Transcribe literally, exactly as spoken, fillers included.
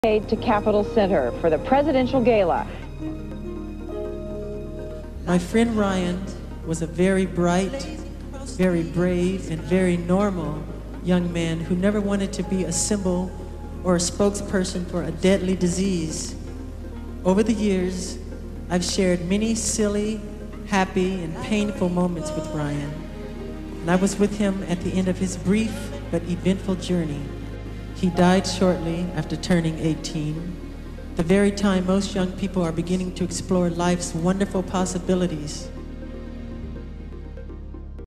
To Capitol Center for the Presidential Gala. My friend Ryan was a very bright, very brave, and very normal young man who never wanted to be a symbol or a spokesperson for a deadly disease. Over the years, I've shared many silly, happy, and painful moments with Ryan, and I was with him at the end of his brief but eventful journey. He died shortly after turning eighteen, the very time most young people are beginning to explore life's wonderful possibilities.